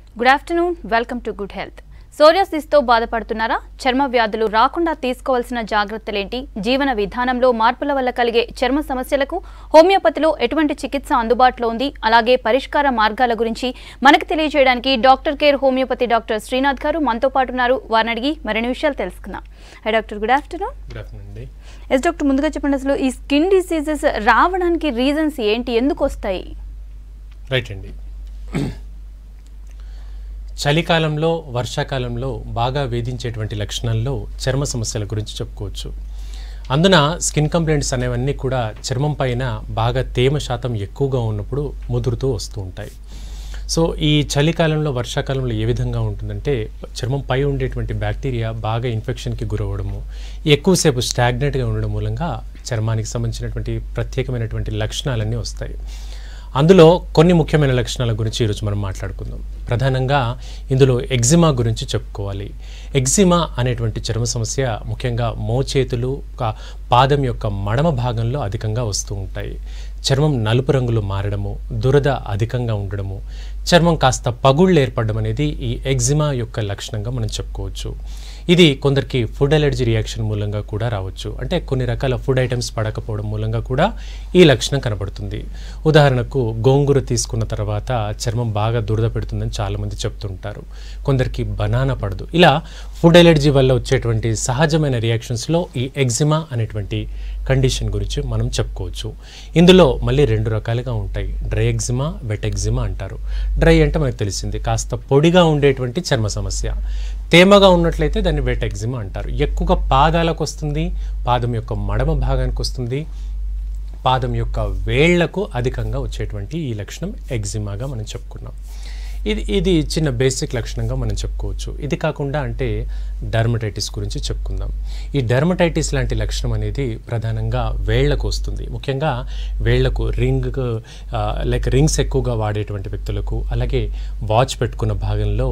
Good afternoon, welcome to good health. సోరియాసిస్తో బాధపడుతున్నారా? చర్మ వ్యాధులు రాకుండా తీసుకోవాల్సిన జాగ్రత్తలేంటి? జీవన విధానంలో మార్పుల వల్ల కలిగే చర్మ సమస్యలకు హోమియోపతిలో ఎటువంటి చికిత్స అందుబాటులో ఉంది? అలాగే పరిష్కార మార్గాల గురించి మనకు తెలియజేయడానికి doctor care homeopathy doctor Srinath గారు మనతో పాటు ఉన్నారు. వారిని అడిగి మరిన్ని విషయాలు తెలుసుకుందాం. Hi doctor, good afternoon. Yes doctor, ముందుగా చెప్పండి, అసలు ఈ స్కిన్ డిసీజెస్ రావడానికి రీజన్స్ ఏంటి, ఎందుకు వస్తాయి? రైట్ అండి. చలికాలంలో, వర్షాకాలంలో బాగా వేధించేటువంటి లక్షణాల్లో చర్మ సమస్యల గురించి చెప్పుకోవచ్చు. అందున స్కిన్ కంప్లైంట్స్ అనేవన్నీ కూడా చర్మం పైన బాగా తేమ శాతం ఎక్కువగా ఉన్నప్పుడు ముదురుతూ వస్తూ ఉంటాయి. సో ఈ చలికాలంలో, వర్షాకాలంలో ఏ విధంగా ఉంటుందంటే చర్మం పై ఉండేటువంటి బ్యాక్టీరియా బాగా ఇన్ఫెక్షన్కి గురవడము, ఎక్కువసేపు స్టాగ్నెట్గా ఉండడం మూలంగా చర్మానికి సంబంధించినటువంటి ప్రత్యేకమైనటువంటి లక్షణాలన్నీ వస్తాయి. అందులో కొన్ని ముఖ్యమైన లక్షణాల గురించి ఈరోజు మనం మాట్లాడుకుందాం. ప్రధానంగా ఇందులో ఎగ్జిమా గురించి చెప్పుకోవాలి. ఎగ్జిమా అనేటువంటి చర్మ సమస్య ముఖ్యంగా మోచేతులు, పాదం యొక్క మడమ భాగంలో అధికంగా వస్తూ ఉంటాయి. చర్మం నలుపు రంగులో మారడము, దురద అధికంగా ఉండడము, చర్మం కాస్త పగుళ్ళు ఏర్పడడం అనేది ఈ ఎగ్జిమా యొక్క లక్షణంగా మనం చెప్పుకోవచ్చు. ఇది కొందరికి ఫుడ్ అలర్జీ రియాక్షన్ మూలంగా కూడా రావచ్చు. అంటే కొన్ని రకాల ఫుడ్ ఐటమ్స్ పడకపోవడం మూలంగా కూడా ఈ లక్షణం కనబడుతుంది. ఉదాహరణకు గోంగూర తీసుకున్న తర్వాత చర్మం బాగా దురద పెడుతుందని చాలామంది చెప్తుంటారు. కొందరికి బనానా పడదు. ఇలా ఫుడ్ అలర్జీ వల్ల వచ్చేటువంటి సహజమైన రియాక్షన్స్లో ఈ ఎగ్జిమా అనేటువంటి కండిషన్ గురించి మనం చెప్పుకోవచ్చు. ఇందులో మళ్ళీ రెండు రకాలుగా ఉంటాయి. డ్రై ఎగ్జిమా, వెట్ ఎగ్జిమా అంటారు. డ్రై అంటే మనకు తెలిసింది కాస్త పొడిగా ఉండేటువంటి చర్మ సమస్య. తేమగా ఉన్నట్లయితే దాన్ని వెట్ ఎగ్జిమా అంటారు. ఎక్కువగా పాదాలకు వస్తుంది, పాదం యొక్క మడమ భాగానికి వస్తుంది, పాదం యొక్క వేళ్లకు అధికంగా వచ్చేటువంటి ఈ లక్షణం ఎగ్జిమాగా మనం చెప్పుకున్నాం. ఇది చిన్న బేసిక్ లక్షణంగా మనం చెప్పుకోవచ్చు. ఇది కాకుండా అంటే డర్మటైటిస్ గురించి చెప్పుకుందాం. ఈ డర్మటైటిస్ లాంటి లక్షణం అనేది ప్రధానంగా వేళ్లకు వస్తుంది. ముఖ్యంగా వేళ్లకు రింగ్స్ ఎక్కువగా వాడేటువంటి వ్యక్తులకు, అలాగే వాచ్ పెట్టుకున్న భాగంలో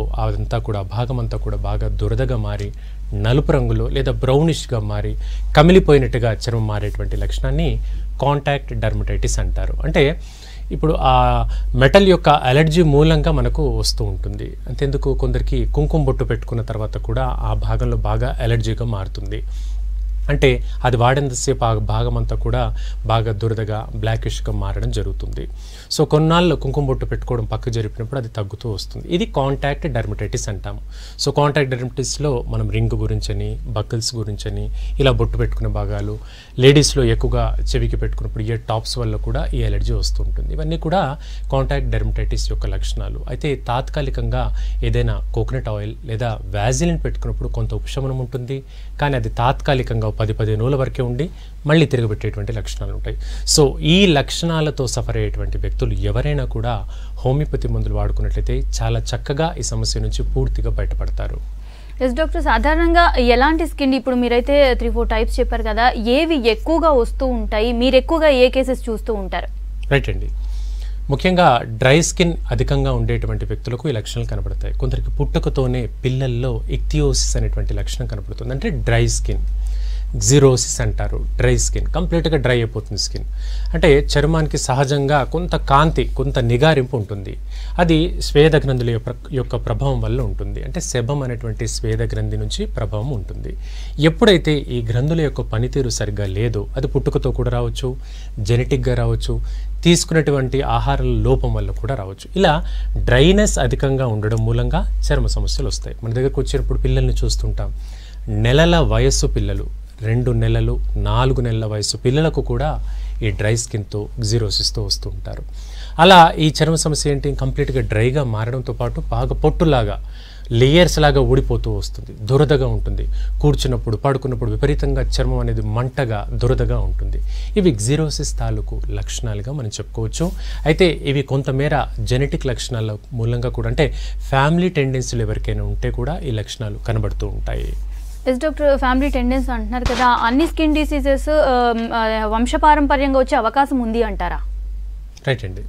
భాగం అంతా కూడా బాగా దురదగా మారి నలుపు రంగులో లేదా బ్రౌనిష్గా మారి కమిలిపోయినట్టుగా చర్మం మారేటువంటి లక్షణాన్ని కాంటాక్ట్ డర్మటైటిస్ అంటారు. అంటే ఇప్పుడు ఆ మెటల్ యొక్క అలర్జీ మూలంగా మనకు వస్తూ ఉంటుంది. అంతేందుకు కొందరికి కుంకుమ బొట్టు పెట్టుకున్న తర్వాత కూడా ఆ భాగంలో బాగా అలర్జీగా మారుతుంది. అంటే అది వాడినంతసేపు ఆ భాగం అంతా కూడా బాగా దురదగా బ్లాకిష్గా మారడం జరుగుతుంది. సో కొన్నాళ్ళు కుంకుమ బొట్టు పెట్టుకోవడం పక్క జరిపినప్పుడు అది తగ్గుతూ వస్తుంది. ఇది కాంటాక్ట్ డర్మటైటిస్ అంటాము. సో కాంటాక్ట్ డర్మటైటిస్లో మనం రింగ్ గురించని, బకిల్స్ గురించని, ఇలా బొట్టు పెట్టుకునే భాగాలు, లేడీస్లో ఎక్కువగా చెవికి పెట్టుకున్నప్పుడు ఇయర్ టాప్స్ వల్ల కూడా ఈ అలర్జీ వస్తుంటుంది. ఇవన్నీ కూడా కాంటాక్ట్ డర్మటైటిస్ యొక్క లక్షణాలు. అయితే తాత్కాలికంగా ఏదైనా కోకోనట్ ఆయిల్ లేదా వ్యాజిలిన్ పెట్టుకున్నప్పుడు కొంత ఉపశమనం ఉంటుంది. కానీ అది తాత్కాలికంగా 10-15 రోజుల వరకే ఉండి మళ్ళీ తిరగబెట్టేటువంటి లక్షణాలు ఉంటాయి. సో ఈ లక్షణాలతో సఫర్ అయ్యేటువంటి వ్యక్తులు ఎవరైనా కూడా హోమియోపతి మందులు వాడుకున్నట్లయితే చాలా చక్కగా ఈ సమస్య నుంచి పూర్తిగా బయటపడతారు. ఎస్ డాక్టర్, సాధారణంగా ఎలాంటి స్కిన్, ఇప్పుడు మీరైతే 3-4 టైప్స్ చెప్పారు కదా, ఏవి ఎక్కువగా వస్తూ ఉంటాయి? మీరు ఎక్కువగా ఏ కేసెస్ చూస్తూ ఉంటారు? రైట్ అండి. ముఖ్యంగా డ్రై స్కిన్ అధికంగా ఉండేటువంటి వ్యక్తులకు ఈ లక్షణాలు కనబడతాయి. కొందరికి పుట్టుకతోనే పిల్లల్లో ఇక్తియోసిస్ అనేటువంటి లక్షణం కనబడుతుంది. అంటే డ్రై స్కిన్, జిరోసిస్ అంటారు. డ్రై స్కిన్, కంప్లీట్గా డ్రై అయిపోతుంది స్కిన్. అంటే చర్మానికి సహజంగా కొంత కాంతి, కొంత నిగారింపు ఉంటుంది. అది స్వేద గ్రంథుల యొక్క ప్రభావం వల్ల ఉంటుంది. అంటే సెబమ్ అనేటువంటి స్వేద గ్రంథి నుంచి ప్రభావం ఉంటుంది. ఎప్పుడైతే ఈ గ్రంథుల యొక్క పనితీరు సరిగ్గా లేదో, అది పుట్టుకతో కూడా రావచ్చు, జెనెటిక్గా రావచ్చు, తీసుకున్నటువంటి ఆహారాల లోపం వల్ల కూడా రావచ్చు. ఇలా డ్రైనెస్ అధికంగా ఉండడం మూలంగా చర్మ సమస్యలు వస్తాయి. మన దగ్గరకు వచ్చినప్పుడు పిల్లల్ని చూస్తుంటాం. నెలల వయస్సు పిల్లలు, 2 నెలలు 4 నెలల వయసు పిల్లలకు కూడా ఈ డ్రై స్కిన్తో, జిరోసిస్తో వస్తూ ఉంటారు. అలా ఈ చర్మ సమస్య ఏంటి, కంప్లీట్గా డ్రైగా మారడంతో పాటు బాగా పొట్టులాగా, లేయర్స్ లాగా ఊడిపోతూ వస్తుంది, దురదగా ఉంటుంది. కూర్చున్నప్పుడు, పడుకున్నప్పుడు విపరీతంగా చర్మం అనేది మంటగా, దురదగా ఉంటుంది. ఇవి జిరోసిస్ తాలూకు లక్షణాలుగా మనం చెప్పుకోవచ్చు. అయితే ఇవి కొంతమేర జెనెటిక్ లక్షణాల మూలంగా కూడా, అంటే ఫ్యామిలీ టెండెన్సీలు ఎవరికైనా ఉంటే కూడా ఈ లక్షణాలు కనబడుతూ ఉంటాయి. ఎస్ డాక్టర్, ఫ్యామిలీ టెండెన్సీ అంటున్నారు కదా, అన్ని స్కిన్ డిసీజెస్ వంశపారంపర్యంగా వచ్చే అవకాశం ఉంది అంటారా? రైట్ అండి.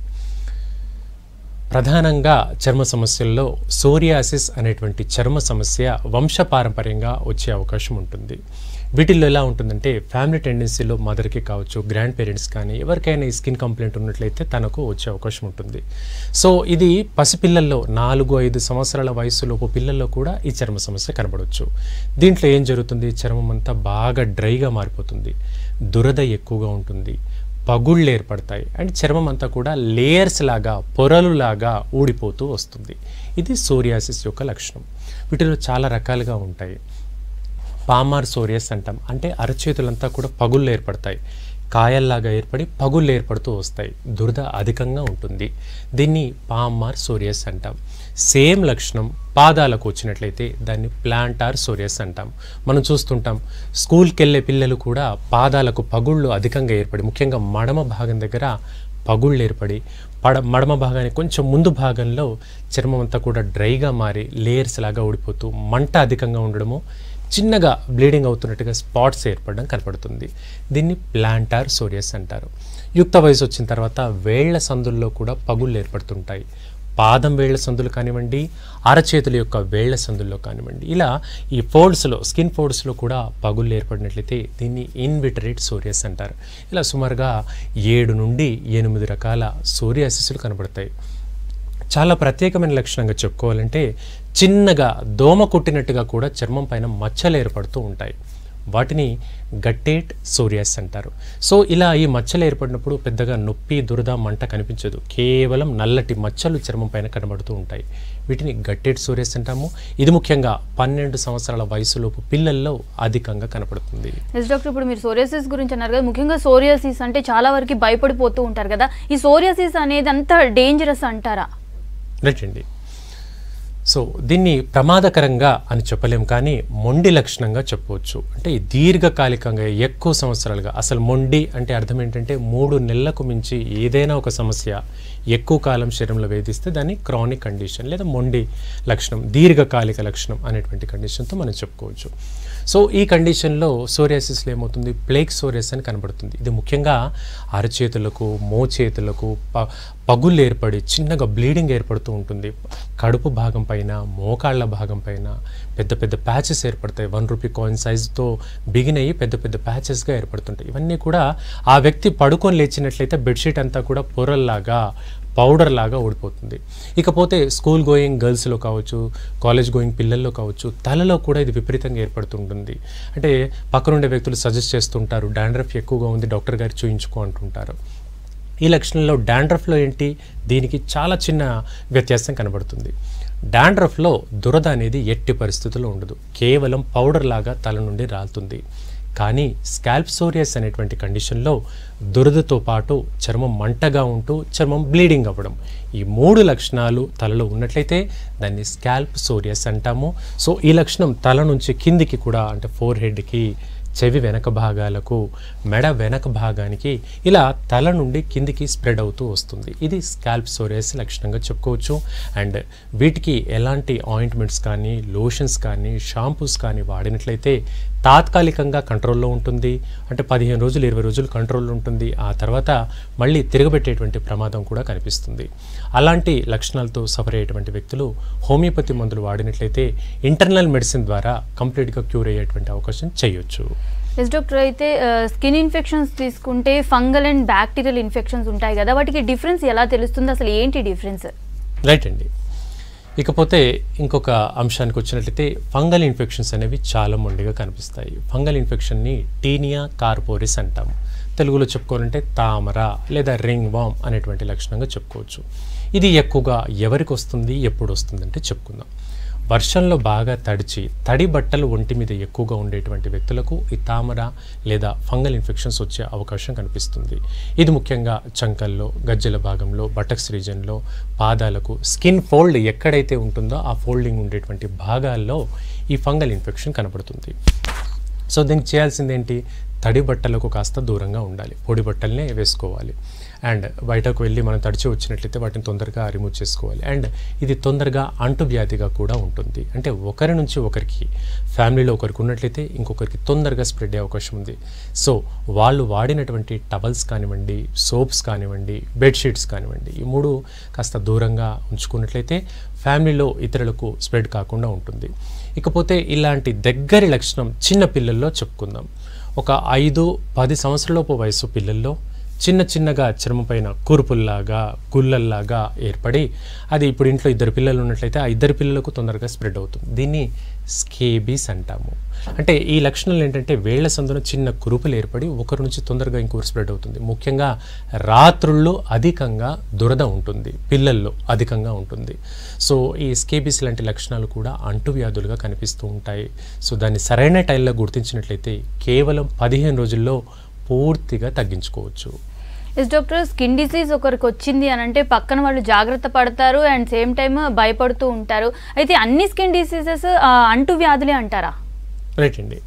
ప్రధానంగా చర్మ సమస్యల్లో సోరియాసిస్ అనేటువంటి చర్మ సమస్య వంశపారంపర్యంగా వచ్చే అవకాశం ఉంటుంది. వీటిల్లో ఎలా ఉంటుందంటే ఫ్యామిలీ టెండెన్సీలో మదర్కి కావచ్చు, గ్రాండ్ పేరెంట్స్ కానీ ఎవరికైనా ఈ స్కిన్ కంప్లైంట్ ఉన్నట్లయితే తనకు వచ్చే అవకాశం ఉంటుంది. సో ఇది పసిపిల్లల్లో 4-5 సంవత్సరాల వయసులోపు పిల్లల్లో కూడా ఈ చర్మ సమస్య కనబడవచ్చు. దీంట్లో ఏం జరుగుతుంది, చర్మం అంతా బాగా డ్రైగా మారిపోతుంది, దురద ఎక్కువగా ఉంటుంది, పగుళ్ళు ఏర్పడతాయి అండ్ చర్మం అంతా కూడా లేయర్స్ లాగా పొరలులాగా ఊడిపోతూ వస్తుంది. ఇది సోరియాసిస్ యొక్క లక్షణం. వీటిలో చాలా రకాలుగా ఉంటాయి. పామార్ సోరియాస్ అంటాం, అంటే అరచేతులంతా కూడా పగుళ్ళు ఏర్పడతాయి, కాయల్లాగా ఏర్పడి పగుళ్ళు ఏర్పడుతూ వస్తాయి, దురద అధికంగా ఉంటుంది. దీన్ని పామార్ సోరియాస్ అంటాం. సేమ్ లక్షణం పాదాలకు వచ్చినట్లయితే దాన్ని ప్లాంటార్ సోరియాస్ అంటాం. మనం చూస్తుంటాం స్కూల్కి వెళ్ళే పిల్లలు కూడా పాదాలకు పగుళ్ళు అధికంగా ఏర్పడి, ముఖ్యంగా మడమ భాగం దగ్గర పగుళ్ళు ఏర్పడి మడమ భాగానికి కొంచెం ముందు భాగంలో చర్మం అంతా కూడా డ్రైగా మారి లేయర్స్ లాగా ఊడిపోతూ మంట అధికంగా ఉండడము, చిన్నగా బ్లీడింగ్ అవుతున్నట్టుగా స్పాట్స్ ఏర్పడడం కనపడుతుంది. దీన్ని ప్లాంటార్ సోరియాస్ అంటారు. యుక్త వయసు వచ్చిన తర్వాత వేళ్ల సందుల్లో కూడా పగుళ్ళు ఏర్పడుతుంటాయి. పాదం వేళ్ల సందులు కానివ్వండి, అరచేతుల యొక్క వేళ్ల సందుల్లో కానివ్వండి, ఇలా ఈ ఫోల్డ్స్లో స్కిన్ ఫోల్డ్స్లో కూడా పగుళ్ళు ఏర్పడినట్లయితే దీన్ని ఇన్విటరేట్ సోరియాస్ అంటారు. ఇలా సుమారుగా 7 నుండి 8 రకాల సోరియాసిస్లు కనబడతాయి. చాలా ప్రత్యేకమైన లక్షణంగా చెప్పుకోవాలంటే చిన్నగా దోమ కుట్టినట్టుగా కూడా చర్మం పైన మచ్చలు ఏర్పడుతూ ఉంటాయి. వాటిని గట్టేట్ సోరియాస్ అంటారు. సో ఇలా ఈ మచ్చలు ఏర్పడినప్పుడు పెద్దగా నొప్పి, దురద, మంట కనిపించదు, కేవలం నల్లటి మచ్చలు చర్మం పైన కనబడుతూ ఉంటాయి. వీటిని గట్టేట్ సోరియాస్ అంటాము. ఇది ముఖ్యంగా 12 సంవత్సరాల వయసులోపు పిల్లల్లో అధికంగా కనపడుతుంది. ఎస్ డాక్టర్, ఇప్పుడు మీరు సోరియాసిస్ గురించి అన్నారు కదా, ముఖ్యంగా సోరియాసిస్ అంటే చాలా వరకు భయపడిపోతూ ఉంటారు కదా, ఈ సోరియాసిస్ అనేది అంత డేంజరస్ అంటారా? రైట్ అండి. సో దీన్ని ప్రమాదకరంగా అని చెప్పలేము, కానీ మొండి లక్షణంగా చెప్పవచ్చు. అంటే దీర్ఘకాలికంగా ఎక్కువ సంవత్సరాలుగా, అసలు మొండి అంటే అర్థం ఏంటంటే 3 నెలలకు మించి ఏదైనా ఒక సమస్య ఎక్కువ కాలం శరీరంలో వేధిస్తే దాన్ని క్రానిక్ కండిషన్ లేదా మొండి లక్షణం, దీర్ఘకాలిక లక్షణం అనేటువంటి కండిషన్తో మనం చెప్పుకోవచ్చు. సో ఈ కండిషన్లో సోరియాసిస్లో ఏమవుతుంది, ప్లేక్ సోరియాస్ అని కనబడుతుంది. ఇది ముఖ్యంగా అరచేతులకు, మోచేతులకు పగుళ్ళు ఏర్పడి చిన్నగా బ్లీడింగ్ ఏర్పడుతూ ఉంటుంది. కడుపు భాగం పైన, మోకాళ్ళ భాగం పైన పెద్ద పెద్ద ప్యాచెస్ ఏర్పడతాయి. 1 రూపీ కాయిన్ సైజుతో బిగిన్ అయ్యి పెద్ద పెద్ద ప్యాచెస్గా ఏర్పడుతుంటాయి. ఇవన్నీ కూడా ఆ వ్యక్తి పడుకొని లేచినట్లయితే బెడ్షీట్ అంతా కూడా పొరల్లాగా, పౌడర్ లాగా ఊడిపోతుంది. ఇకపోతే స్కూల్ గోయింగ్ గర్ల్స్లో కావచ్చు, కాలేజ్ గోయింగ్ పిల్లల్లో కావచ్చు, తలలో కూడా ఇది విపరీతంగా ఏర్పడుతుంటుంది. అంటే పక్కనుండే వ్యక్తులు సజెస్ట్ చేస్తుంటారు, డాండ్రఫ్ ఎక్కువగా ఉంది, డాక్టర్ గారు చూయించుకో అంటుంటారు. ఈ లక్షణంలో డాండ్రఫ్లో ఏంటి, దీనికి చాలా చిన్న వ్యత్యాసం కనబడుతుంది. డాండ్రఫ్లో దురద అనేది ఎట్టి పరిస్థితుల్లో ఉండదు, కేవలం పౌడర్ లాగా తల నుండి రాలుతుంది. కానీ స్కాల్ప్ సోరియాస్ అనేటువంటి కండిషన్లో దురదతో పాటు చర్మం మంటగా ఉంటూ చర్మం బ్లీడింగ్ అవ్వడం, ఈ 3 లక్షణాలు తలలో ఉన్నట్లయితే దాన్ని స్కాల్ప్ సోరియాస్ అంటాము. సో ఈ లక్షణం తల నుంచి కిందికి కూడా, అంటే ఫోర్ హెడ్కి, చెవి వెనక భాగాలకు, మెడ వెనక భాగానికి, ఇలా తల నుండి కిందికి స్ప్రెడ్ అవుతూ వస్తుంది. ఇది స్కాల్ప్ సోరియాస్ లక్షణంగా చెప్పుకోవచ్చు. అండ్ వీటికి ఎలాంటి ఆయింట్మెంట్స్ కానీ, లోషన్స్ కానీ, షాంపూస్ కానీ వాడినట్లయితే తాత్కాలికంగా కంట్రోల్లో ఉంటుంది. అంటే 15 రోజులు 20 రోజులు కంట్రోల్లో ఉంటుంది. ఆ తర్వాత మళ్ళీ తిరగబెట్టేటువంటి ప్రమాదం కూడా కనిపిస్తుంది. అలాంటి లక్షణాలతో సఫర్ అయ్యేటువంటి వ్యక్తులు హోమియోపతి మందులు వాడినట్లయితే ఇంటర్నల్ మెడిసిన్ ద్వారా కంప్లీట్గా క్యూర్ అయ్యేటువంటి అవకాశం చేయొచ్చు. ఎస్ డాక్టర్, అయితే స్కిన్ ఇన్ఫెక్షన్స్ తీసుకుంటే ఫంగల్ అండ్ బ్యాక్టీరియల్ ఇన్ఫెక్షన్స్ ఉంటాయి కదా, వాటికి డిఫరెన్స్ ఎలా తెలుస్తుంది, అసలు ఏంటి డిఫరెన్స్? రైట్ అండి. ఇకపోతే ఇంకొక అంశానికి వచ్చినట్లయితే ఫంగల్ ఇన్ఫెక్షన్స్ అనేవి చాలా మొండిగా కనిపిస్తాయి. ఫంగల్ ఇన్ఫెక్షన్ని టీనియా కార్పోరిస్ అంటాము. తెలుగులో చెప్పుకోవాలంటే తామర లేదా రింగ్ వామ్ అనేటువంటి లక్షణంగా చెప్పుకోవచ్చు. ఇది ఎక్కువగా ఎవరికి వస్తుంది, ఎప్పుడు వస్తుంది అంటే చెప్పుకుందాం. వర్షంలో బాగా తడి బట్టలు ఒంటి మీద ఎక్కువగా ఉండేటువంటి వ్యక్తులకు ఈ తామర లేదా ఫంగల్ ఇన్ఫెక్షన్స్ వచ్చే అవకాశం కనిపిస్తుంది. ఇది ముఖ్యంగా చంకల్లో, గజ్జల భాగంలో, బటక్స్ రీజన్లో, పాదాలకు స్కిన్ ఫోల్డ్ ఎక్కడైతే ఉంటుందో ఆ ఫోల్డింగ్ ఉండేటువంటి భాగాల్లో ఈ ఫంగల్ ఇన్ఫెక్షన్ కనబడుతుంది. సో దీనికి చేయాల్సింది ఏంటి, తడి బట్టలకు కాస్త దూరంగా ఉండాలి, పొడి బట్టలనే వేసుకోవాలి. అండ్ బయటకు వెళ్ళి మనం తడిచి వచ్చినట్లయితే వాటిని తొందరగా రిమూవ్ చేసుకోవాలి. అండ్ ఇది తొందరగా అంటువ్యాధిగా కూడా ఉంటుంది. అంటే ఒకరి నుంచి ఒకరికి, ఫ్యామిలీలో ఒకరికి ఉన్నట్లయితే ఇంకొకరికి తొందరగా స్ప్రెడ్ అయ్యే అవకాశం ఉంది. సో వాళ్ళు వాడినటువంటి టవల్స్ కానివ్వండి, సోప్స్ కానివ్వండి, బెడ్షీట్స్ కానివ్వండి, ఈ 3 కాస్త దూరంగా ఉంచుకున్నట్లయితే ఫ్యామిలీలో ఇతరులకు స్ప్రెడ్ కాకుండా ఉంటుంది. ఇకపోతే ఇలాంటి దగ్గరి లక్షణం చిన్న పిల్లల్లో చెప్పుకుందాం. ఒక 5-10 సంవత్సరాలలోపు వయసు పిల్లల్లో చిన్నగా చర్మం పైన కూర్పుల్లాగా, గుల్లల్లాగా ఏర్పడి అది ఇప్పుడు ఇంట్లో 2 పిల్లలు ఉన్నట్లయితే ఆ 2 పిల్లలకు తొందరగా స్ప్రెడ్ అవుతుంది. దీన్ని స్కేబీస్ అంటాము. అంటే ఈ లక్షణాలు ఏంటంటే వేళ్ల సందున చిన్న కురుపులు ఏర్పడి ఒకరి నుంచి తొందరగా ఇంకొకరు స్ప్రెడ్ అవుతుంది. ముఖ్యంగా రాత్రుల్లో అధికంగా దురద ఉంటుంది, పిల్లల్లో అధికంగా ఉంటుంది. సో ఈ స్కేబీస్ లాంటి లక్షణాలు కూడా అంటువ్యాధులుగా కనిపిస్తూ ఉంటాయి. సో దాన్ని సరైన టైంలో గుర్తించినట్లయితే కేవలం 15 రోజుల్లో పూర్తిగా తగ్గించుకోవచ్చు. ఎస్ డాక్టర్, స్కిన్ డిసీజ్ ఒకరికి వచ్చింది అని అంటే పక్కన వాళ్ళు జాగ్రత్త పడతారు అండ్ సేమ్ టైమ్ భయపడుతూ ఉంటారు. అయితే అన్ని స్కిన్ డిసీజెస్ అంటువ్యాధులే అంటారా? రైట్ అండి.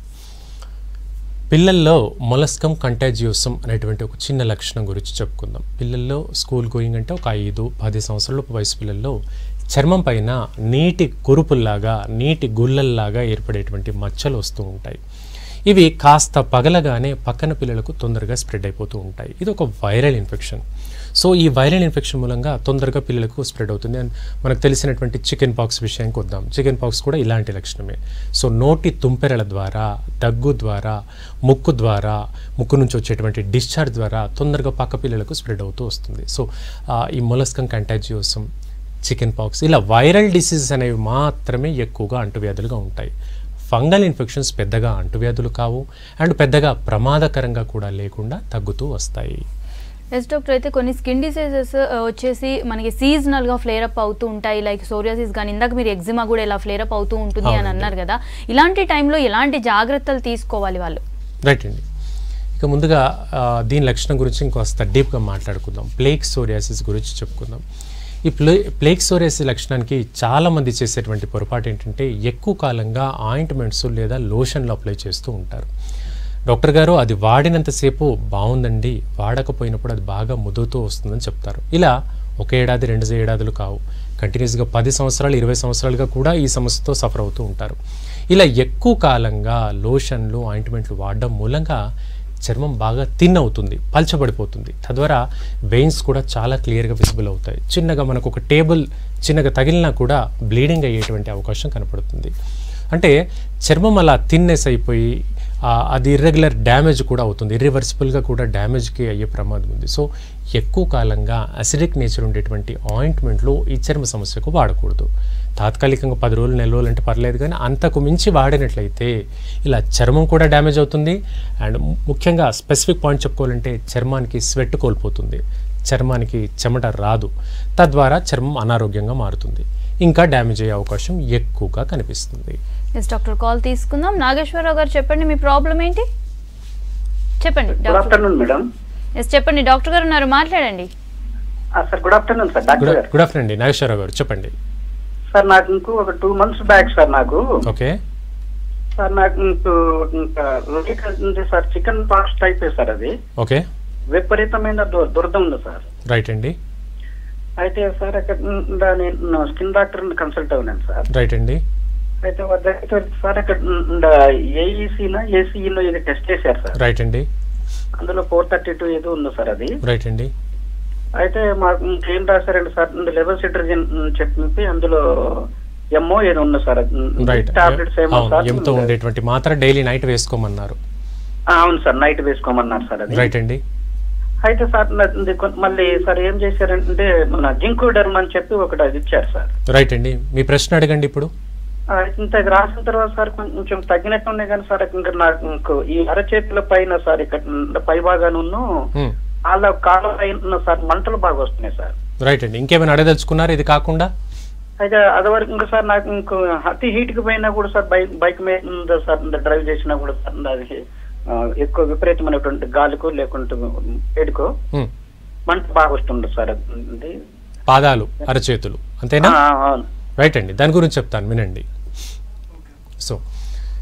పిల్లల్లో మొలస్కమ్ కంటాజియోసమ్ అనేటువంటి ఒక చిన్న లక్షణం గురించి చెప్పుకుందాం. పిల్లల్లో స్కూల్ గోయింగ్ అంటే ఒక 5-10 సంవత్సరాల వయసు పిల్లల్లో చర్మం పైన నీటి కురుపుల్లాగా, నీటి గుల్లల్లాగా ఏర్పడేటువంటి మచ్చలు వస్తూ ఉంటాయి. ఇవి కాస్త పగలగానే పక్కన పిల్లలకు తొందరగా స్ప్రెడ్ అయిపోతూ ఉంటాయి. ఇది ఒక వైరల్ ఇన్ఫెక్షన్. సో ఈ వైరల్ ఇన్ఫెక్షన్ మూలంగా తొందరగా పిల్లలకు స్ప్రెడ్ అవుతుంది. అండ్ మనకు తెలిసినటువంటి చికెన్ పాక్స్ విషయానికి వద్దాం. చికెన్ పాక్స్ కూడా ఇలాంటి లక్షణమే. సో నోటి తుంపెరల ద్వారా, దగ్గు ద్వారా, ముక్కు ద్వారా, ముక్కు నుంచి వచ్చేటువంటి డిశ్చార్జ్ ద్వారా తొందరగా పక్క పిల్లలకు స్ప్రెడ్ అవుతూ వస్తుంది. సో ఈ మొలస్కమ్ కంటాజియోసమ్, చికెన్ పాక్స్ ఇలా వైరల్ డిసీజెస్ అనేవి మాత్రమే ఎక్కువగా అంటువ్యాధులుగా ఉంటాయి. ఫంగల్ ఇన్ఫెక్షన్స్ పెద్దగా అంటువ్యాధులు కావు అండ్ పెద్దగా ప్రమాదకరంగా కూడా లేకుండా తగ్గుతూ వస్తాయి. ఎస్ డాక్టర్, అయితే కొన్ని స్కిన్ డిసీజెస్ వచ్చేసి మనకి సీజనల్గా ఫ్లేర్ అప్ అవుతూ ఉంటాయి. లైక్ సోరియాసిస్ కానీ, ఇందాక మీరు ఎగ్జిమా కూడా ఇలా ఫ్లేర్ అప్ అవుతూ ఉంటుంది అని అన్నారు కదా. ఇలాంటి టైంలో ఎలాంటి జాగ్రత్తలు తీసుకోవాలి వాళ్ళు? రైట్ అండి. ఇక ముందుగా దీని లక్షణం గురించి ఇంకొస్త డీప్గా మాట్లాడుకుందాం. ప్లేక్ సోరియాసిస్ గురించి చెప్పుకుందాం. ఈ ప్లేక్ సోరియాసిస్ లక్షణానికి చాలామంది చేసేటువంటి పొరపాటు ఏంటంటే ఎక్కువ కాలంగా ఆయింట్మెంట్స్ లేదా లోషన్లు అప్లై చేస్తూ ఉంటారు. డాక్టర్ గారు అది వాడినంతసేపు బాగుందండి, వాడకపోయినప్పుడు అది బాగా ముదురుతూ వస్తుందని చెప్తారు. ఇలా 1 ఏడాది 2 ఏడాదులు కావు, కంటిన్యూస్గా 10 సంవత్సరాలు 20 సంవత్సరాలుగా కూడా ఈ సమస్యతో సఫర్ అవుతూ ఉంటారు. ఇలా ఎక్కువ కాలంగా లోషన్లు, ఆయింట్మెంట్లు వాడడం మూలంగా చర్మం బాగా థిన్ అవుతుంది, పల్చబడిపోతుంది. తద్వారా వెయిన్స్ కూడా చాలా క్లియర్గా విజిబుల్ అవుతాయి. చిన్నగా మనకు ఒక టేబుల్ చిన్నగా తగిలినా కూడా బ్లీడింగ్ అయ్యేటువంటి అవకాశం కనపడుతుంది. అంటే చర్మం అలా థిన్నెస్ అయిపోయి అది ఇర్రెగ్యులర్ డ్యామేజ్ కూడా అవుతుంది, ఇర్రివర్సిబుల్గా కూడా డ్యామేజ్కి అయ్యే ప్రమాదం ఉంది. సో ఎక్కువ కాలంగా అసిడిక్ నేచర్ ఉండేటువంటి ఆయింట్మెంట్లు ఈ చర్మ సమస్యకు వాడకూడదు. తాత్కాలికంగా 10 రోజులు 4 రోజులు అంటే పర్లేదు, కానీ అంతకు మించి వాడినట్లయితే ఇలా చర్మం కూడా డ్యామేజ్ అవుతుంది. అండ్ ముఖ్యంగా స్పెసిఫిక్ పాయింట్ చెప్పుకోవాలంటే చర్మానికి స్వెట్ కోల్పోతుంది, చర్మానికి చెమట రాదు, తద్వారా చర్మం అనారోగ్యంగా మారుతుంది, ఇంకా డ్యామేజ్ అయ్యే అవకాశం ఎక్కువగా కనిపిస్తుంది. ఎస్ డాక్టర్, కాల్ తీసుకుందాం. నాగేశ్వరరావు గారు చెప్పండి, మీ ప్రాబ్లం ఏంటి చెప్పండి. Good afternoon madam. ఎస్ చెప్పండి, డాక్టర్ గారు ఉన్నారు, మాట్లాడండి. Sir good afternoon sir. Doctor గారు. గుడ్ ఆఫ్టర్నూన్ అండి, నాగేశ్వరరావు గారు చెప్పండి. సార్ నాకు ఇంకో ఒక 2 months బ్యాక్ సార్ నాకు ఓకే సార్ నాకు ఇంకా sir chicken pox type sir, అది ఓకే విపరీతమైన దురద ఉంది సార్. రైట్ అండి. అయితే సార్ అక్కడ నేను స్కిన్ డాక్టర్ కన్సల్ట్ అవునాను సార్. రైట్ అండి. అయితే సార్ అక్కడ ఏసీఈలో ఇది టెస్ట్ చేశారు సార్. రైట్ అండి. అందులో 432 ఏదో ఉంది సార్ అది. రైట్ అండి. అయితే మాకు ఏం రాశారండి సార్, లెవెల్ సిట్రజిన్ చెప్పి అందులో ఎంఓ ఏదో ఉంది సార్. టాబ్లెట్స్ ఏమో సార్ ఎంతో ఉండేటువంటి మాత్రం డైలీ నైట్ వేసుకోమన్నారు. అవును సార్, నైట్ వేసుకోమన్నారు సార్ అది. రైట్ అండి. అయితే సార్ మళ్ళీ సార్ ఏం చేశారంటే మన జింకోడర్మ్ అని చెప్పి ఒకటి అది ఇచ్చారు సార్. రైట్ అండి, మీ ప్రశ్న అడగండి ఇప్పుడు. ఇంత రాసిన తర్వాత సార్ కొంచెం తగ్గినట్టు ఉన్నాయి కానీ సార్ ఇంకా నాకు ఈ అరచేతుల పైన సార్ ఇక్కడ పై భాగాను వాళ్ళ కాళ్ళ పైన సార్ మంటలు బాగా వస్తున్నాయి సార్. రైట్ అండి, ఇంకేమైనా అడగదలుచుకున్నారు ఇది కాకుండా? అయితే అదివరకు ఇంకా సార్ నాకు ఇంకో అతి హీట్ కి పోయినా కూడా సార్ బైక్ మీద సార్ డ్రైవ్ చేసినా కూడా సార్ అది ఎక్కువ విపరీతమైనటువంటి గాలికో లేకుంటే వేడికో మంట బాగా వస్తుండే సార్. పాదాలు, అరచేతులు అంతేనా? రైట్ అండి, దాని గురించి చెప్తాను వినండి. సో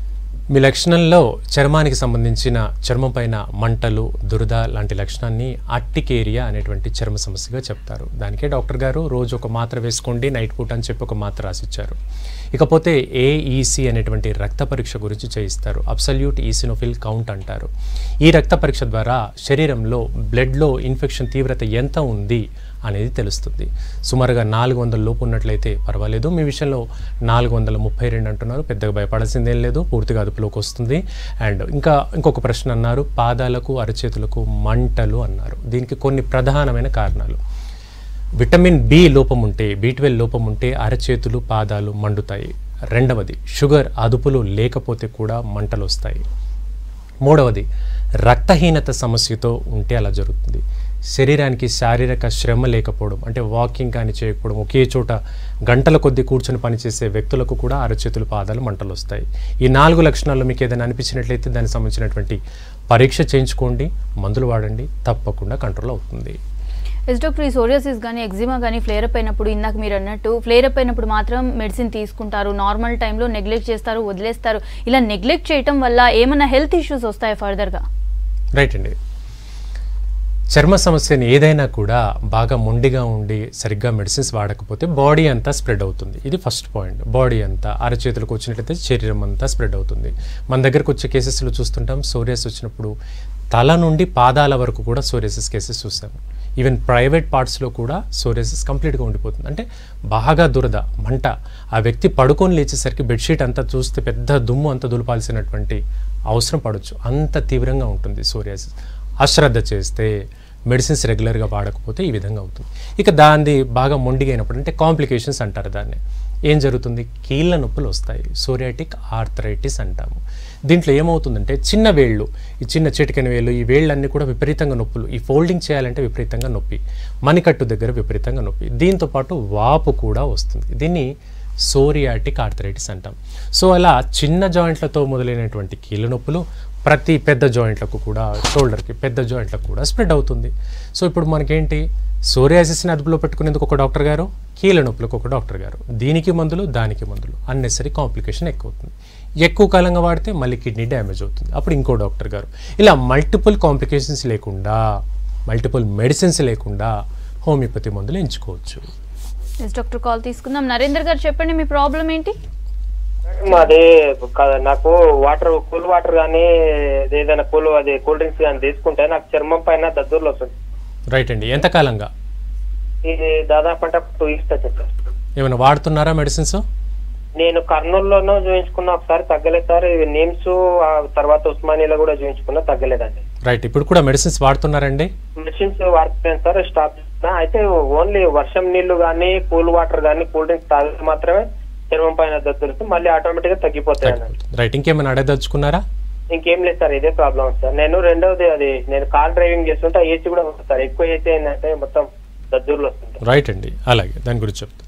మీ లక్షణంలో చర్మానికి సంబంధించిన చర్మం పైన మంటలు, దురద లాంటి లక్షణాన్ని అర్టికేరియా అనేటువంటి చర్మ సమస్యగా చెప్తారు. దానికే డాక్టర్ గారు రోజు ఒక మాత్ర వేసుకోండి నైట్ పూట అని చెప్పి ఒక మాత్ర రాసిచ్చారు. ఇకపోతే ఏఈసి అనేటువంటి రక్త పరీక్ష గురించి చేయిస్తారు. అబ్సల్యూట్ ఈసినోఫిల్ కౌంట్ అంటారు. ఈ రక్త పరీక్ష ద్వారా శరీరంలో బ్లడ్లో ఇన్ఫెక్షన్ తీవ్రత ఎంత ఉంది అనేది తెలుస్తుంది. సుమారుగా 400 లోపు ఉన్నట్లయితే పర్వాలేదు. మీ విషయంలో 432 అంటున్నారు, పెద్దగా భయపడాల్సిందేం లేదు, పూర్తిగా అదుపులోకి వస్తుంది. అండ్ ఇంకొక ప్రశ్న అన్నారు, పాదాలకు అరచేతులకు మంటలు అన్నారు. దీనికి కొన్ని ప్రధానమైన కారణాలు. విటమిన్ బి లోపం ఉంటే, B12 లోపం ఉంటే అరచేతులు పాదాలు మండుతాయి. రెండవది, షుగర్ అదుపులో లేకపోతే కూడా మంటలు వస్తాయి. మూడవది, రక్తహీనత సమస్యతో ఉంటే అలా జరుగుతుంది. శరీరానికి శారీరక శ్రమ లేకపోవడం, అంటే వాకింగ్ కానీ చేయకపోవడం, ఒకే చోట గంటల కొద్దీ కూర్చొని పనిచేసే వ్యక్తులకు కూడా అరచేతులు పాదాలు మంటలు వస్తాయి. ఈ 4 లక్షణాల్లో మీకు ఏదైనా అనిపించినట్లయితే దానికి సంబంధించినటువంటి పరీక్ష చేయించుకోండి, మందులు వాడండి, తప్పకుండా కంట్రోల్ అవుతుంది. ఎస్ డాక్టర్, ఈ సోరియాసిస్ కానీ ఎగ్జిమా కానీ ఫ్లేర్ అప్ అయినప్పుడు, ఇందాక మీరు అన్నట్టు ఫ్లేర్ అప్ అయినప్పుడు మాత్రం మెడిసిన్ తీసుకుంటారు, నార్మల్ టైంలో నెగ్లెక్ట్ చేస్తారు, వదిలేస్తారు. ఇలా నెగ్లెక్ట్ చేయటం వల్ల ఏమైనా హెల్త్ ఇష్యూస్ వస్తాయి ఫర్దర్గా? రైట్ అండి. చర్మ సమస్యని ఏదైనా కూడా బాగా మొండిగా ఉండి సరిగ్గా మెడిసిన్స్ వాడకపోతే బాడీ అంతా స్ప్రెడ్ అవుతుంది. ఇది ఫస్ట్ పాయింట్. బాడీ అంతా అరచేతులకు వచ్చినట్లయితే శరీరం అంతా స్ప్రెడ్ అవుతుంది. మన దగ్గరకు వచ్చే కేసెస్లో చూస్తుంటాం, సోరియాసిస్ వచ్చినప్పుడు తల నుండి పాదాల వరకు కూడా సోరియాసిస్ కేసెస్ చూసాము. ఈవెన్ ప్రైవేట్ పార్ట్స్లో కూడా సోరియాసిస్ కంప్లీట్గా ఉండిపోతుంది. అంటే బాగా దురద, మంట, ఆ వ్యక్తి పడుకొని లేచేసరికి బెడ్షీట్ అంతా చూస్తే పెద్ద దుమ్ము అంతా దులపాల్సినటువంటి అవసరం పడవచ్చు. అంత తీవ్రంగా ఉంటుంది సోరియాసిస్. అశ్రద్ధ చేస్తే, మెడిసిన్స్ రెగ్యులర్గా వాడకపోతే ఈ విధంగా అవుతుంది. ఇక దాన్ని బాగా మొండిగా అయినప్పుడు, అంటే కాంప్లికేషన్స్ అంటారు దాన్ని, ఏం జరుగుతుంది? కీళ్ళ నొప్పులు వస్తాయి. సోరియాటిక్ ఆర్థరైటిస్ అంటాము. దీంట్లో ఏమవుతుందంటే చిన్న వేళ్ళు, ఈ చిన్న చిటికెన వేళ్ళు, ఈ వేళ్ళన్నీ కూడా విపరీతంగా నొప్పులు. ఈ ఫోల్డింగ్ చేయాలంటే విపరీతంగా నొప్పి, మణికట్టు దగ్గర విపరీతంగా నొప్పి, దీంతోపాటు వాపు కూడా వస్తుంది. దీన్ని సోరియాటిక్ ఆర్థరైటిస్ అంటాం. సో అలా చిన్న జాయింట్లతో మొదలైనటువంటి కీళ్ళ నొప్పులు ప్రతి పెద్ద జాయింట్లకు కూడా, షోల్డర్కి పెద్ద జాయింట్లకు కూడా స్ప్రెడ్ అవుతుంది. సో ఇప్పుడు మనకేంటి, సోరియాసిస్ని అదుపులో పెట్టుకునేందుకు ఒక డాక్టర్ గారు, కీళ్ళ నొప్పులకు ఒక డాక్టర్ గారు, దీనికి మందులు దానికి మందులు, అన్నెసరీ కాంప్లికేషన్ ఎక్కువ అవుతుంది. ఎక్కువ కాలంగా వాడితే మళ్ళీ కిడ్నీ డ్యామేజ్ అవుతుంది, అప్పుడు ఇంకో డాక్టర్ గారు. ఇలా మల్టిపుల్ కాంప్లికేషన్స్ లేకుండా, మల్టిపుల్ మెడిసిన్స్ లేకుండా హోమియోపతి మందులు ఎంచుకోవచ్చు. ఎస్ డాక్టర్, కాల్ తీసుకుందాం. నరేందర్ గారు చెప్పండి, మీ ప్రాబ్లం ఏంటి? మాది నాకు వాటర్, కూల్ వాటర్ కానీ ఏదైనా కూల్ డ్రింక్స్ కానీ తీసుకుంటే నాకు చర్మం పైన దద్దుర్లు వస్తుంది. రైట్ అండి. ఎంత కాలంగా? ఇది దాదాపు అంటే 2 years వచ్చింది. ఏమైనా వాడుతున్నారా మెడిసిన్స్? నేను కర్నూలులోనూ చూపించుకున్నా, ఒకసారి తగ్గలేదు సార్. నిమ్స్ తర్వాత ఉస్మానియాలో కూడా చూపించుకున్నా, తగ్గలేదండి. రైట్. ఇప్పుడు కూడా మెడిసిన్స్ వాడుతున్నారండి? మెడిసిన్స్ వాడుతున్నాను సార్, స్టాప్ చేస్తున్నా. అయితే ఓన్లీ వర్షం నీళ్లు కానీ, కూల్ వాటర్ కానీ, కూల్ డ్రింక్స్ తాగితే మాత్రమే చర్మం పైన దద్దులు మళ్ళీ ఆటోమేటిక్ గా తగ్గిపోతాయి. రైట్. ఇంకేమైనా అడగదలుచుకున్నారా? ఇంకేం లేదు సార్, ఇదే ప్రాబ్లం సార్. రెండోది నేను కార్ డ్రైవింగ్ చేస్తుంటే ఏసీ కూడా వస్తుంది సార్. ఎక్కువ ఏసీ ఏంటంటే మొత్తం దద్దుర్లు వస్తుంది. రైట్ అండి, అలాగే దాని గురించి చెప్తాను.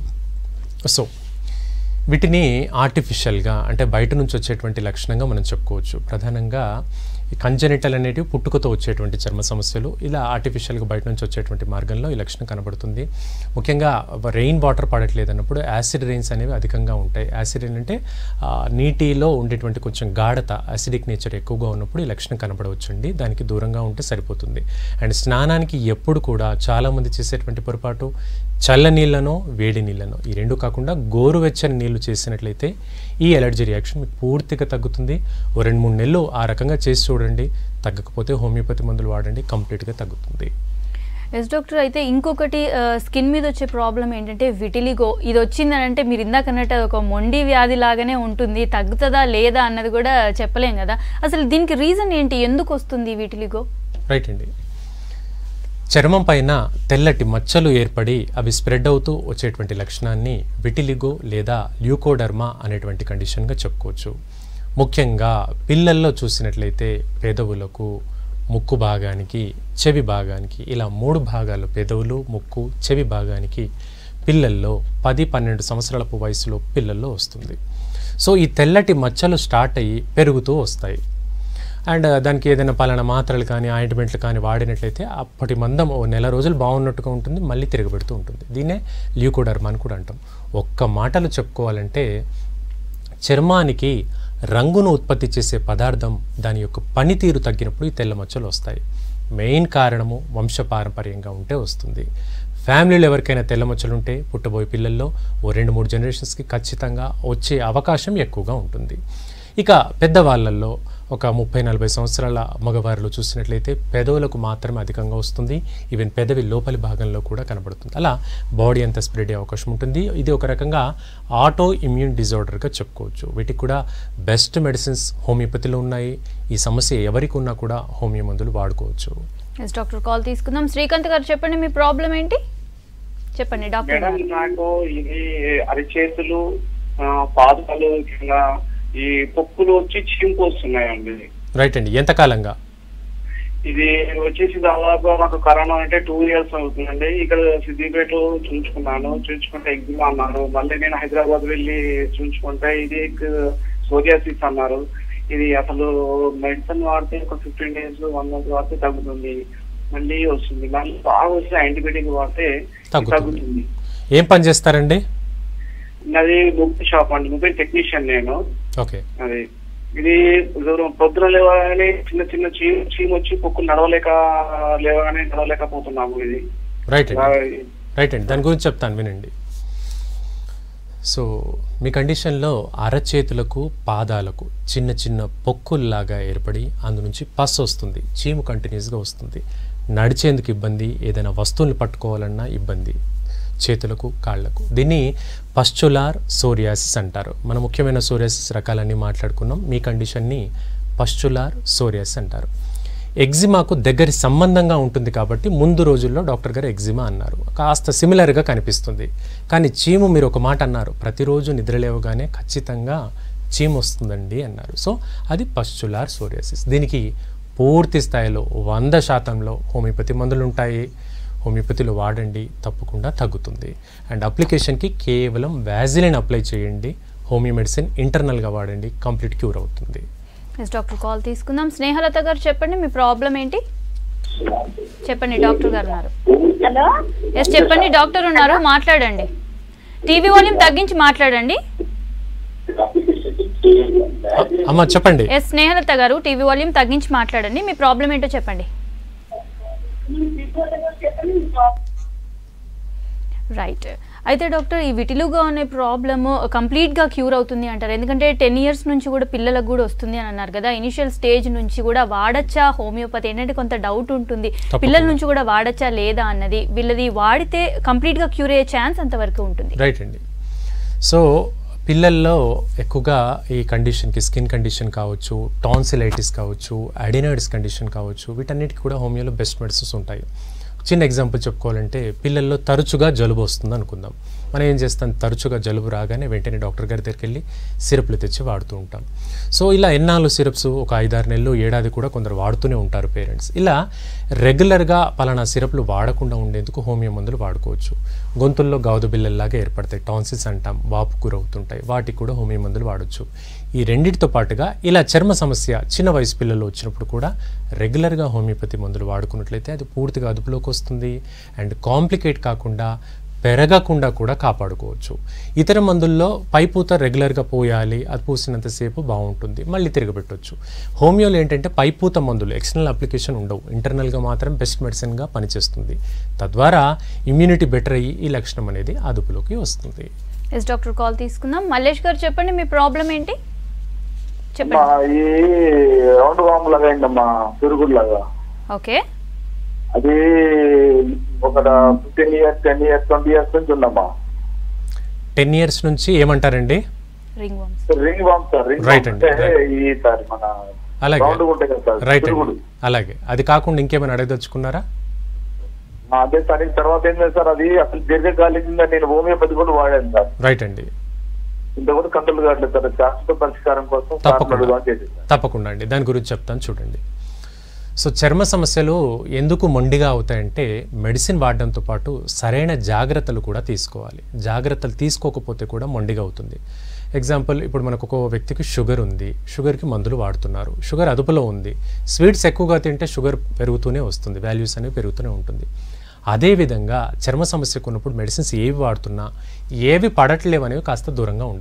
సో వీటిని ఆర్టిఫిషియల్గా, అంటే బయట నుంచి వచ్చేటువంటి లక్షణంగా మనం చెప్పుకోవచ్చు. ప్రధానంగా ఈ కంజెనిటల్ అనేటివి పుట్టుకతో వచ్చేటువంటి చర్మ సమస్యలు, ఇలా ఆర్టిఫిషియల్గా బయట నుంచి వచ్చేటువంటి మార్గంలో ఈ లక్షణం కనబడుతుంది. ముఖ్యంగా రెయిన్ వాటర్ పడట్లేదు అన్నప్పుడు యాసిడ్ రెయిన్స్ అనేవి అధికంగా ఉంటాయి. యాసిడ్ రెయిన్ అంటే నీటిలో ఉండేటువంటి కొంచెం గాఢత, యాసిడిక్ నేచర్ ఎక్కువగా ఉన్నప్పుడు ఈ లక్షణం కనబడవచ్చండి. దానికి దూరంగా ఉంటే సరిపోతుంది. అండ్ స్నానానికి ఎప్పుడు కూడా చాలామంది చేసేటువంటి పొరపాటు, చల్ల నీళ్ళనో వేడి నీళ్ళనో, ఈ రెండు కాకుండా గోరువెచ్చని నీళ్లు చేసినట్లయితే ఈ ఎలర్జీ రియాక్షన్ మీకు పూర్తిగా తగ్గుతుంది. ఓ 2-3 నెలలు ఆ రకంగా చేసి చూడండి. తగ్గకపోతే హోమియోపతి మందులు వాడండి, కంప్లీట్గా తగ్గుతుంది. ఎస్ డాక్టర్, అయితే ఇంకొకటి స్కిన్ మీద వచ్చే ప్రాబ్లం ఏంటంటే విటిలిగో. ఇది వచ్చిందని అంటే మీరు ఇందాక అన్నట్టు ఒక మొండి వ్యాధి లాగానే ఉంటుంది, తగ్గుతుందా లేదా అన్నది కూడా చెప్పలేం కదా. అసలు దీనికి రీజన్ ఏంటి, ఎందుకు వస్తుంది విటిలిగో? రైట్ అండి. చర్మం పైన తెల్లటి మచ్చలు ఏర్పడి అవి స్ప్రెడ్ అవుతూ వచ్చేటువంటి లక్షణాన్ని విటిలిగో లేదా ల్యూకోడర్మా అనేటువంటి కండిషన్గా చెప్పుకోవచ్చు. ముఖ్యంగా పిల్లల్లో చూసినట్లయితే పెదవులకు, ముక్కు భాగానికి, చెవి భాగానికి, ఇలా 3 భాగాలు, పెదవులు, ముక్కు, చెవి భాగానికి పిల్లల్లో 10-12 సంవత్సరాల వయసులో పిల్లల్లో వస్తుంది. సో ఈ తెల్లటి మచ్చలు స్టార్ట్ అయ్యి పెరుగుతూ వస్తాయి. అండ్ దానికి ఏదైనా పలానా మాత్రలు కానీ ఆయింట్మెంట్లు కానీ వాడినట్లయితే అప్పటి మందం ఓ 1 నెల రోజులు బాగున్నట్టుగా ఉంటుంది, మళ్ళీ తిరగబెడుతూ ఉంటుంది. దీన్నే ల్యూకోడర్మా అని కూడా అంటాం. ఒక్క మాటలు చెప్పుకోవాలంటే చర్మానికి రంగును ఉత్పత్తి చేసే పదార్థం దాని యొక్క పనితీరు తగ్గినప్పుడు ఈ తెల్ల మచ్చలు వస్తాయి. మెయిన్ కారణము వంశపారంపర్యంగా ఉంటే వస్తుంది. ఫ్యామిలీలో ఎవరికైనా తెల్ల మచ్చలు ఉంటే పుట్టబోయే పిల్లల్లో ఓ 2-3 జనరేషన్స్కి ఖచ్చితంగా వచ్చే అవకాశం ఎక్కువగా ఉంటుంది. ఇక పెద్దవాళ్ళల్లో ఒక 30-40 సంవత్సరాల మగవారిలో చూసినట్లయితే పెదవులకు మాత్రమే అధికంగా వస్తుంది. ఈవెన్ పెదవి లోపలి భాగంలో కూడా కనబడుతుంది. అలా బాడీ అంతా స్ప్రెడ్ అయ్యే అవకాశం ఉంటుంది. ఇది ఒక రకంగా ఆటో ఇమ్యూన్ డిజార్డర్గా చెప్పుకోవచ్చు. వీటికి కూడా బెస్ట్ మెడిసిన్స్ హోమియోపతిలో ఉన్నాయి. ఈ సమస్య ఎవరికి ఉన్నా కూడా హోమియో మందులు వాడుకోవచ్చు. డాక్టర్ కాల్ తీసుకుందాం. శ్రీకాంత్ గారు చెప్పండి, మీ ప్రాబ్లం ఏంటి చెప్పండి డాక్టర్. నాకు ఇది అరిచేతులు, పాదాలు, ఈ పొక్కులు వచ్చి చీము వస్తున్నాయండి. రైట్ అండి. ఎంతకాలంగా? ఇది వచ్చేసి దాదాపు నాకు కరోనా అంటే 2 years అవుతుందండి. ఇక్కడ సిద్దిపేటలో చూపించుకుంటే ఎగ్జిమా అన్నారు. మళ్ళీ నేను హైదరాబాద్ వెళ్ళి చూపించుకుంటే ఇది సోరియాసిస్ అన్నారు. ఇది అసలు మెడిసిన్ వాడితే ఒక 15 days 1 month వాడితే తగ్గుతుంది, మళ్ళీ వస్తుంది. మళ్ళీ బాగా వస్తే యాంటీబయాటిక్ వాడితే తగ్గుతుంది. ఏం పని చేస్తారండి? అది మొబైల్ షాప్ అండి, మొబైల్ టెక్నీషియన్ నేను. ఓకే. అది ఇది పొద్దున లేవగానే చిన్న చిన్న చీమ వచ్చి పొక్కులు నడవలేకపోతున్నాము. ఇది రైట్ అండి. దాని గురించి చెప్తాను వినండి. సో మీ కండిషన్లో అరచేతులకు పాదాలకు చిన్న చిన్న పొక్కుల్లాగా ఏర్పడి అందు నుంచి పస్ వస్తుంది, చీము కంటిన్యూస్గా వస్తుంది. నడిచేందుకు ఇబ్బంది, ఏదైనా వస్తువులు పట్టుకోవాలన్నా ఇబ్బంది, చేతులకు కాళ్లకు. దీన్ని పస్చులార్ సోరియాసిస్ అంటారు. మన ముఖ్యమైన సోరియాసిస్ రకాలన్నీ మాట్లాడుకున్నాం. మీ కండిషన్ని పస్చులార్ సోరియాసిస్ అంటారు. ఎగ్జిమాకు దగ్గరి సంబంధంగా ఉంటుంది కాబట్టి ముందు రోజుల్లో డాక్టర్ గారు ఎగ్జిమా అన్నారు. కాస్త సిమిలర్గా కనిపిస్తుంది. కానీ చీము, మీరు ఒక మాట అన్నారు, ప్రతిరోజు నిద్రలేవగానే ఖచ్చితంగా చీము వస్తుందండి అన్నారు. సో అది పస్చులార్ సోరియాసిస్. దీనికి పూర్తి స్థాయిలో 100% హోమియోపతి మందులు ఉంటాయి. హోమియోపతిలో వాడండి, తప్పకుండా తగ్గుతుంది. అండ్ అప్లికేషన్కి కేవలం వ్యాజిలిన్ అప్లై చేయండి. హోమియో మెడిసిన్ ఇంటర్నల్గా వాడండి, కంప్లీట్ క్యూర్ అవుతుంది. డాక్టర్ కాల్ తీసుకుందాం. స్నేహలత గారు చెప్పండి, మీ ప్రాబ్లం ఏంటి చెప్పండి. డాక్టర్ గారు ఉన్నారు. హలో. ఎస్ చెప్పండి, డాక్టర్ ఉన్నారు, మాట్లాడండి. టీవీ వాల్యూమ్ తగ్గించి మాట్లాడండి. అమ్మా చెప్పండి. ఎస్ స్నేహలత గారు, టీవీ వాల్యూమ్ తగ్గించి మాట్లాడండి. మీ ప్రాబ్లం ఏంటో చెప్పండి. రైట్. అయితే డాక్టర్, ఈ విటిలుగా అనే ప్రాబ్లమ్ కంప్లీట్గా క్యూర్ అవుతుంది అంటారు? ఎందుకంటే 10 years నుంచి కూడా పిల్లలకు కూడా వస్తుంది అని అన్నారు కదా. ఇనిషియల్ స్టేజ్ నుంచి కూడా వాడచ్చా హోమియోపతి? ఏంటంటే కొంత డౌట్ ఉంటుంది, పిల్లల నుంచి కూడా వాడచ్చా లేదా అన్నది. వీళ్ళది వాడితే కంప్లీట్గా క్యూర్ అయ్యే ఛాన్స్ అంతవరకు ఉంటుంది. రైట్ అండి. సో పిల్లల్లో ఎక్కువగా ఈ కండిషన్కి, స్కిన్ కండిషన్ కావచ్చు, టాన్సిలైటిస్ కావచ్చు, అడినాయిడ్స్ కండిషన్ కావచ్చు, వీటన్నిటికీ కూడా హోమియోలో బెస్ట్ మెడిసిన్స్ ఉంటాయి. చిన్న ఎగ్జాంపుల్ చెప్పుకోవాలంటే, పిల్లల్లో తరచుగా జలుబు వస్తుంది అనుకుందాం. మనం ఏం చేస్తాం, తరచుగా జలుబు రాగానే వెంటనే డాక్టర్ గారి దగ్గరికి వెళ్ళి సిరప్లు తెచ్చి వాడుతూ ఉంటాం. సో ఇలా ఎన్నాళ్ళు సిరప్స్, ఒక 5-6 నెలలు, ఏడాది కూడా కొందరు వాడుతూనే ఉంటారు పేరెంట్స్. ఇలా రెగ్యులర్గా పలానా సిరప్లు వాడకుండా ఉండేందుకు హోమియో మందులు వాడుకోవచ్చు. గొంతుల్లో గాదు బిల్లల్లాగా ఏర్పడతాయి, టాన్సిల్స్ అంటాం, వాపు గురవుతుంటాయి, వాటికి కూడా హోమియో మందులు వాడచ్చు. ఈ రెండింటితో పాటుగా ఇలా చర్మ సమస్య చిన్న వయసు పిల్లల్లో వచ్చినప్పుడు కూడా రెగ్యులర్గా హోమియోపతి మందులు వాడుకున్నట్లయితే అది పూర్తిగా అదుపులోకి వస్తుంది. అండ్ కాంప్లికేట్ కాకుండా, పెరగకుండా కూడా కాపాడుకోవచ్చు. ఇతర మందుల్లో పైపూత రెగ్యులర్గా పోయాలి, అది పూసినంతసేపు బాగుంటుంది, మళ్ళీ తిరగబెట్టవచ్చు. హోమియోలో ఏంటంటే పైపూత మందులు, ఎక్స్టర్నల్ అప్లికేషన్ ఉండవు, ఇంటర్నల్గా మాత్రం బెస్ట్ మెడిసిన్గా పనిచేస్తుంది. తద్వారా ఇమ్యూనిటీ బెటర్ అయ్యి ఈ లక్షణం అనేది అదుపులోకి వస్తుంది. ఎస్ డాక్టర్ కాల్ తీసుకుందాం. మల్లేష్ గారు చెప్పండి, మీ ప్రాబ్లం ఏంటి చెప్పండి. రౌండ్ వామ్ లాగా అయిందమ్మా, పెరుగులాగా. ఓకే. అది ఒక 15 years 10 years 20 years నుంచి ఉందమ్మా. 10 years నుంచి ఏమంటారండి? Ringworms. Ringworms sir. Right అండి. ఈ సార్ మన అలాగే రైట్ అండి. అలాగే అది కాకుండా ఇంకేమైనా అడగదలుచుకున్నారా? అదే సార్. తర్వాత ఏం లేదు సార్, అది అసలు దీర్ఘకాలికంగా నేను హోమియోపతి కూడా వాడాను సార్. రైట్ అండి. ఇంత కూడా కంట్రోల్ కావట్లేదు సార్. శాశ్వత పరిష్కారం కోసం తప్పకుండా అండి, దాని గురించి చెప్తాను చూడండి. సో చర్మ సమస్యలు ఎందుకు మొండిగా అవుతాయంటే, మెడిసిన్ వాడడంతో పాటు సరైన జాగ్రత్తలు కూడా తీసుకోవాలి. జాగ్రత్తలు తీసుకోకపోతే కూడా మొండిగా అవుతుంది. ఎగ్జాంపుల్, ఇప్పుడు మనకు ఒక వ్యక్తికి షుగర్ ఉంది, షుగర్కి మందులు వాడుతున్నారు, షుగర్ అదుపులో ఉంది, స్వీట్స్ ఎక్కువగా తింటే షుగర్ పెరుగుతూనే వస్తుంది, వాల్యూస్ అనేవి పెరుగుతూనే ఉంటుంది. అదేవిధంగా చర్మ సమస్యకు ఉన్నప్పుడు మెడిసిన్స్ ఏవి వాడుతున్నా ఏవి పడట్లేవు అనేవి కాస్త దూరంగా ఉండాలి.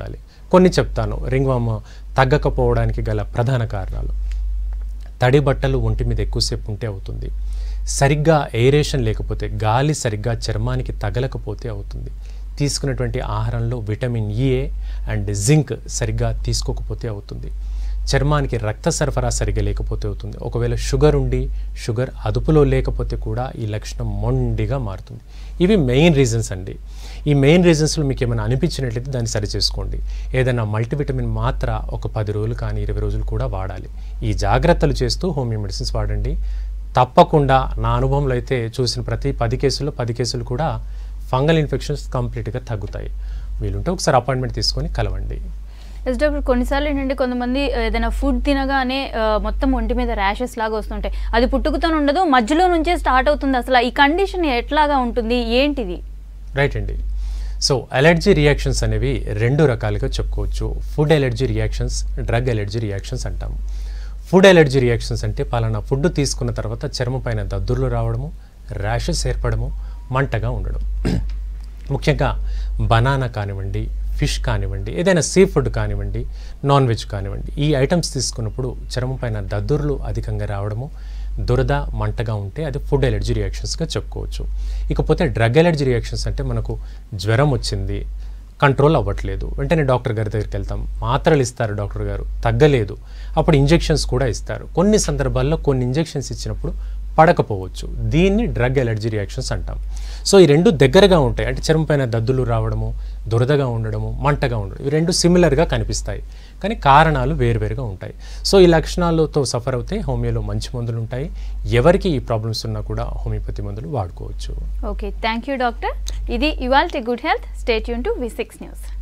కొన్ని చెప్తాను. రింగ్ వామ్ తగ్గకపోవడానికి గల ప్రధాన కారణాలు: తడి బట్టలు ఒంటి మీద ఎక్కువసేపు ఉంటే అవుతుంది, సరిగ్గా ఎయిరేషన్ లేకపోతే, గాలి సరిగ్గా చర్మానికి తగలకపోతే అవుతుంది, తీసుకున్నటువంటి ఆహారంలో విటమిన్ ఏ అండ్ జింక్ సరిగ్గా తీసుకోకపోతే అవుతుంది, చర్మానికి రక్త సరఫరా సరిగ్గా లేకపోతే అవుతుంది, ఒకవేళ షుగర్ ఉండి షుగర్ అదుపులో లేకపోతే కూడా ఈ లక్షణం మొండిగా మారుతుంది. ఇవి మెయిన్ రీజన్స్ అండి. ఈ మెయిన్ రీజన్స్లో మీకు ఏమైనా అనిపించినట్లయితే దాన్ని సరి చేసుకోండి. ఏదైనా మల్టీవిటమిన్ మాత్ర ఒక 10 రోజులు కానీ 20 రోజులు కూడా వాడాలి. ఈ జాగ్రత్తలు చేస్తూ హోమియో మెడిసిన్స్ వాడండి. తప్పకుండా నా అనుభవంలో అయితే చూసిన ప్రతి 10 కేసుల్లో 10 కేసులు కూడా ఫంగల్ ఇన్ఫెక్షన్స్ కంప్లీట్గా తగ్గుతాయి. వీలుంటే ఒకసారి అపాయింట్మెంట్ తీసుకొని కలవండి. ఎస్ డాక్టర్, కొన్నిసార్లు ఏంటంటే కొంతమంది ఏదైనా ఫుడ్ తినగానే మొత్తం ఒంటి మీద ర్యాషెస్ లాగా వస్తుంటాయి. అది పుట్టుకతో ఉండదు, మధ్యలో నుంచే స్టార్ట్ అవుతుంది. అసలు ఈ కండిషన్ ఎట్లాగా ఉంటుంది, ఏంటిది? రైట్ అండి. సో అలర్జీ రియాక్షన్స్ అనేవి 2 రకాలుగా చెప్పుకోవచ్చు. Food allergy reactions, drug allergy reactions అంటాము. ఫుడ్ ఎలర్జీ రియాక్షన్స్ అంటే పలానా ఫుడ్ తీసుకున్న తర్వాత చర్మం పైన దద్దుర్లు రావడము, ర్యాషెస్ ఏర్పడము, మంటగా ఉండడం. ముఖ్యంగా బనానా కానివ్వండి, ఫిష్ కానివ్వండి, ఏదైనా సీ ఫుడ్ కానివ్వండి, నాన్ వెజ్ కానివ్వండి, ఈ ఐటమ్స్ తీసుకున్నప్పుడు చర్మం పైన దద్దుర్లు అధికంగా రావడము, దురద, మంటగా ఉంటే అది ఫుడ్ ఎలర్జీ రియాక్షన్స్గా చెప్పుకోవచ్చు. ఇకపోతే డ్రగ్ ఎలర్జీ రియాక్షన్స్ అంటే మనకు జ్వరం వచ్చింది, కంట్రోల్ అవ్వట్లేదు, వెంటనే డాక్టర్ గారి దగ్గరికి వెళ్తాం, మాత్రలు ఇస్తారు డాక్టర్ గారు, తగ్గలేదు, అప్పుడు ఇంజెక్షన్స్ కూడా ఇస్తారు. కొన్ని సందర్భాల్లో కొన్ని ఇంజెక్షన్స్ ఇచ్చినప్పుడు పడకపోవచ్చు. దీన్ని డ్రగ్ ఎలర్జీ రియాక్షన్స్ అంటాం. సో ఈ 2 దగ్గరగా ఉంటాయి. అంటే చర్మం పైన దద్దులు రావడము, దురదగా ఉండడము, మంటగా ఉండడం, ఇవి 2 సిమిలర్గా కనిపిస్తాయి, కానీ కారణాలు వేరువేరుగా ఉంటాయి. సో ఈ లక్షణాలతో సఫర్ అవుతే హోమియోలో మంచి మందులు ఉంటాయి. ఎవరికి ఈ ప్రాబ్లమ్స్ ఉన్నా కూడా హోమియోపతి మందులు వాడుకోవచ్చు. Okay, thank you doctor. ఇది ఇవాల్టి good health. Stay tune to V6 news.